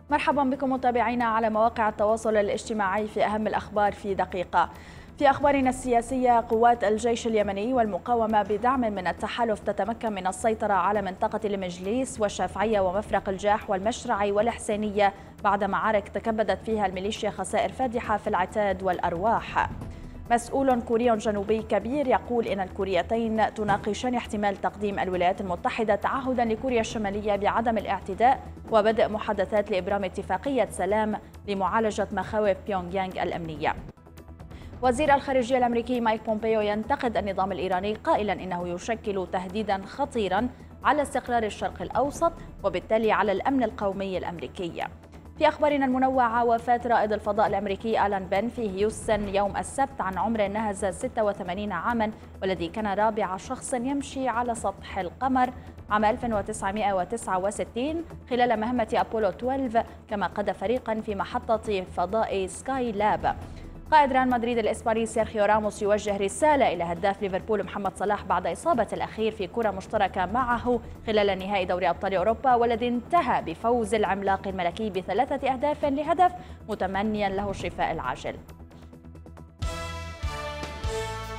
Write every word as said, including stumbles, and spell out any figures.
مرحبا بكم متابعينا على مواقع التواصل الاجتماعي في أهم الأخبار في دقيقة. في أخبارنا السياسية، قوات الجيش اليمني والمقاومة بدعم من التحالف تتمكن من السيطرة على منطقة المجليس والشافعية ومفرق الجاح والمشرعي والحسينية بعد معارك تكبدت فيها الميليشيا خسائر فادحة في العتاد والأرواح. مسؤول كوري جنوبي كبير يقول إن الكوريتين تناقشان احتمال تقديم الولايات المتحدة تعهدا لكوريا الشمالية بعدم الاعتداء وبدء محادثات لإبرام اتفاقية سلام لمعالجة مخاوف بيونغ يانغ الأمنية. وزير الخارجية الأمريكي مايك بومبيو ينتقد النظام الإيراني قائلا إنه يشكل تهديدا خطيرا على استقرار الشرق الأوسط وبالتالي على الأمن القومي الأمريكي. في أخبارنا المنوعة، وفاة رائد الفضاء الأمريكي آلان بن في هيوستن يوم السبت عن عمر ناهز ستة وثمانين عاما، والذي كان رابع شخص يمشي على سطح القمر عام ألف وتسعمائة وتسعة وستين خلال مهمة أبولو اثنا عشر، كما قاد فريقا في محطة فضاء سكاي لاب. قائد ريال مدريد الإسباني سيرخيو راموس يوجه رسالة إلى هداف ليفربول محمد صلاح بعد إصابة الأخير في كرة مشتركة معه خلال نهائي دوري أبطال أوروبا، والذي انتهى بفوز العملاق الملكي بثلاثة أهداف لهدف، متمنيا له الشفاء العاجل.